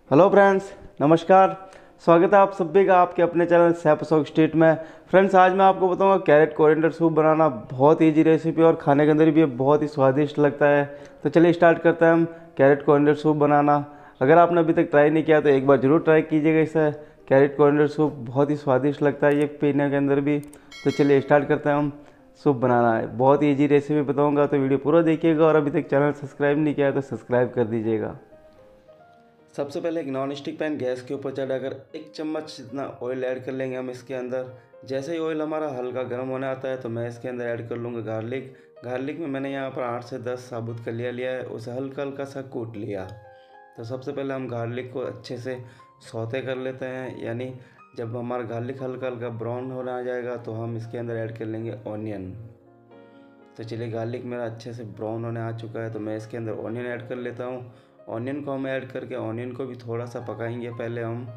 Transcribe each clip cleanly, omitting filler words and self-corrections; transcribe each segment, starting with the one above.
Hello friends, नमस्कार। स्वागत है आप सभी का आपके अपने चैनल शेफ शौक स्ट्रीट में। फ्रेंड्स, आज मैं आपको बताऊंगा कैरेट कोरिएंडर सूप बनाना। बहुत इजी रेसिपी और खाने के अंदर भी बहुत ही स्वादिष्ट लगता है। तो चलिए स्टार्ट करते हैं हम कैरेट कोरिएंडर सूप बनाना। अगर आपने अभी तक ट्राई नहीं किया तो एक बार ज़रूर ट्राई कीजिएगा इसे। कैरेट कोरिएंडर सूप बहुत ही स्वादिष्ट लगता है ये पीने के अंदर भी। तो चलिए स्टार्ट करते हैं हम सूप बनाना है। बहुत ही ईजी रेसिपी बताऊँगा, तो वीडियो पूरा देखिएगा और अभी तक चैनल सब्सक्राइब नहीं किया है तो सब्सक्राइब कर दीजिएगा। सबसे पहले एक नॉन स्टिक पैन गैस के ऊपर चढ़ाकर 1 चम्मच जितना ऑयल ऐड कर लेंगे हम इसके अंदर। जैसे ही ऑयल हमारा हल्का गर्म होने आता है तो मैं इसके अंदर ऐड कर लूँगा गार्लिक में मैंने यहाँ पर 8 से 10 साबुत कलियाँ लिया है, उसे हल्का हल्का सा कूट लिया। तो सबसे पहले हम गार्लिक को अच्छे से सौते कर लेते हैं, यानी जब हमारा गार्लिक हल्का हल्का ब्राउन होने आ जाएगा तो हम इसके अंदर ऐड कर लेंगे ऑनियन। तो चलिए, गार्लिक मेरा अच्छे से ब्राउन होने आ चुका है तो मैं इसके अंदर ऑनियन ऐड कर लेता हूँ। ऑनियन को हम ऐड करके ऑनियन को भी थोड़ा सा पकाएंगे। पहले हम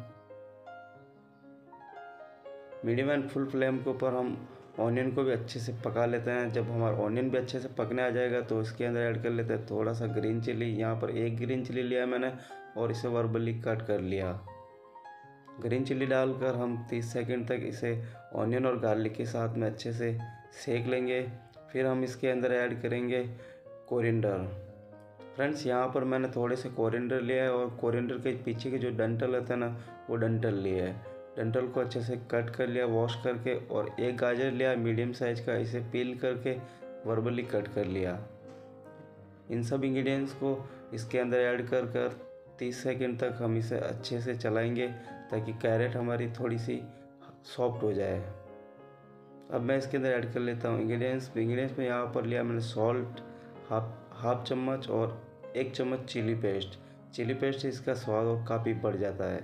मीडियम एंड फुल फ्लेम के ऊपर हम ऑनियन को भी अच्छे से पका लेते हैं। जब हमारा ऑनियन भी अच्छे से पकने आ जाएगा तो इसके अंदर ऐड कर लेते हैं थोड़ा सा ग्रीन चिली। यहाँ पर 1 ग्रीन चिली लिया मैंने और इसे वर्बली कट कर लिया। ग्रीन चिली डालकर हम 30 सेकंड तक इसे ऑनियन और गार्लिक के साथ में अच्छे से सेक लेंगे। फिर हम इसके अंदर ऐड करेंगे कोरिएंडर। फ्रेंड्स, यहाँ पर मैंने थोड़े से कोरिएंडर लिया है और कोरिएंडर के पीछे के जो डंठल होता है ना, वो डंठल लिए है। डंठल को अच्छे से कट कर लिया वॉश करके, और 1 गाजर लिया मीडियम साइज़ का, इसे पील करके वर्बली कट कर लिया। इन सब इंग्रेडिएंट्स को इसके अंदर ऐड कर 30 सेकंड तक हम इसे अच्छे से चलाएंगे ताकि कैरेट हमारी थोड़ी सी सॉफ्ट हो जाए। अब मैं इसके अंदर ऐड कर लेता हूँ इंग्रेडिएंट्स में यहाँ पर लिया मैंने सॉल्ट हाफ चम्मच और 1 चम्मच चिली पेस्ट से इसका स्वाद और काफ़ी बढ़ जाता है।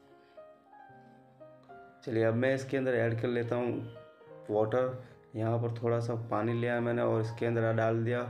चलिए, अब मैं इसके अंदर ऐड कर लेता हूँ वाटर। यहाँ पर थोड़ा सा पानी लिया मैंने और इसके अंदर डाल दिया।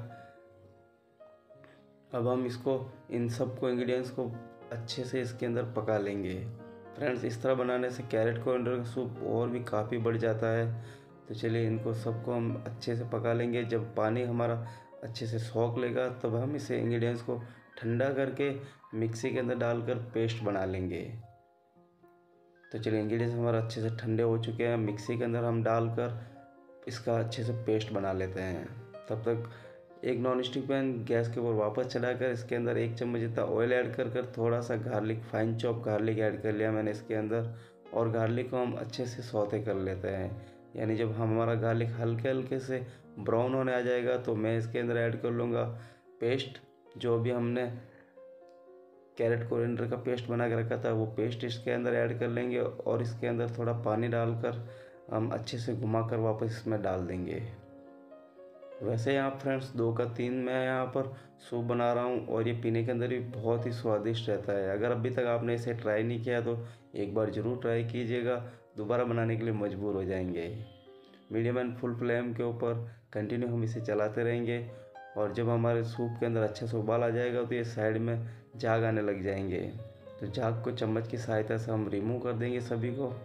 अब हम इन सबको इंग्रेडिएंट्स को अच्छे से इसके अंदर पका लेंगे। फ्रेंड्स, इस तरह बनाने से कैरेट कोरिएंडर का सूप और भी काफ़ी बढ़ जाता है। तो चलिए, इनको सबको हम अच्छे से पका लेंगे। जब पानी हमारा अच्छे से सोख लेगा तब हम इसे इंग्रेडिएंट्स को ठंडा करके मिक्सी के अंदर डालकर पेस्ट बना लेंगे। तो चलिए, इंग्रेडिएंट्स हमारा अच्छे से ठंडे हो चुके हैं। मिक्सी के अंदर हम डालकर इसका अच्छे से पेस्ट बना लेते हैं। तब तक एक नॉन स्टिक पैन गैस के ऊपर वापस चढ़ाकर इसके अंदर 1 चम्मच जितना ऑयल ऐड कर थोड़ा सा फाइन चॉप गार्लिक ऐड कर लिया मैंने इसके अंदर, और गार्लिक को हम अच्छे से सौते कर लेते हैं। यानी जब हमारा गार्लिक हल्के हल्के से ब्राउन होने आ जाएगा तो मैं इसके अंदर ऐड कर लूँगा पेस्ट। जो भी हमने कैरेट कोरिएंडर का पेस्ट बना के रखा था वो पेस्ट इसके अंदर ऐड कर लेंगे, और इसके अंदर थोड़ा पानी डालकर हम अच्छे से घुमाकर वापस इसमें डाल देंगे। वैसे यहाँ फ्रेंड्स 2 का 3 मैं यहाँ पर सूप बना रहा हूँ और ये पीने के अंदर भी बहुत ही स्वादिष्ट रहता है। अगर अभी तक आपने इसे ट्राई नहीं किया तो एक बार ज़रूर ट्राई कीजिएगा, दोबारा बनाने के लिए मजबूर हो जाएंगे। मीडियम एंड फुल फ्लेम के ऊपर कंटिन्यू हम इसे चलाते रहेंगे, और जब हमारे सूप के अंदर अच्छे से उबाल आ जाएगा तो ये साइड में झाग आने लग जाएंगे। तो झाग को चम्मच की सहायता से हम रिमूव कर देंगे सभी को।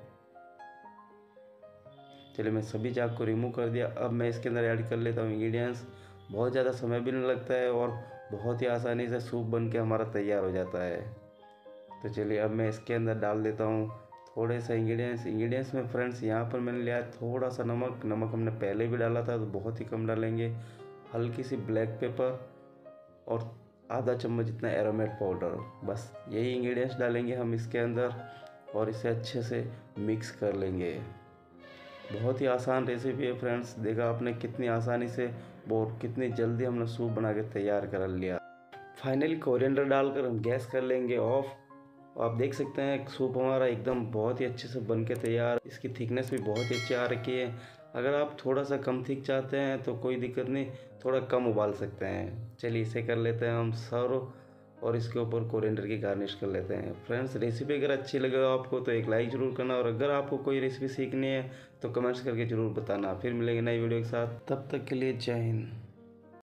चलिए, मैं सभी झाग को रिमूव कर दिया। अब मैं इसके अंदर ऐड कर लेता हूँ इंग्रेडिएंट्स। बहुत ज़्यादा समय भी नहीं लगता है और बहुत ही आसानी से सूप बन के हमारा तैयार हो जाता है। तो चलिए, अब मैं इसके अंदर डाल देता हूँ थोड़े से इंग्रेडिएंट्स में फ्रेंड्स यहाँ पर मैंने लिया थोड़ा सा नमक हमने पहले भी डाला था तो बहुत ही कम डालेंगे। हल्की सी ब्लैक पेपर और आधा चम्मच जितना एरोमेट पाउडर, बस यही इंग्रेडिएंट्स डालेंगे हम इसके अंदर और इसे अच्छे से मिक्स कर लेंगे। बहुत ही आसान रेसिपी है फ्रेंड्स। देखा आपने कितनी आसानी से और कितनी जल्दी हमने सूप बना के तैयार कर लिया। फाइनली कोरिएंडर डालकर हम गैस कर लेंगे ऑफ। आप देख सकते हैं सूप हमारा एकदम बहुत ही अच्छे से बन के तैयार। इसकी थिकनेस भी बहुत ही अच्छी आ रखी है। अगर आप थोड़ा सा कम थिक चाहते हैं तो कोई दिक्कत नहीं, थोड़ा कम उबाल सकते हैं। चलिए, इसे कर लेते हैं हम सर्व और इसके ऊपर कोरिएंडर की गार्निश कर लेते हैं। फ्रेंड्स, रेसिपी अगर अच्छी लगे आपको तो एक लाइक ज़रूर करना, और अगर आपको कोई रेसिपी सीखनी है तो कमेंट्स करके ज़रूर बताना। फिर मिलेंगे नई वीडियो के साथ, तब तक के लिए जय हिंद।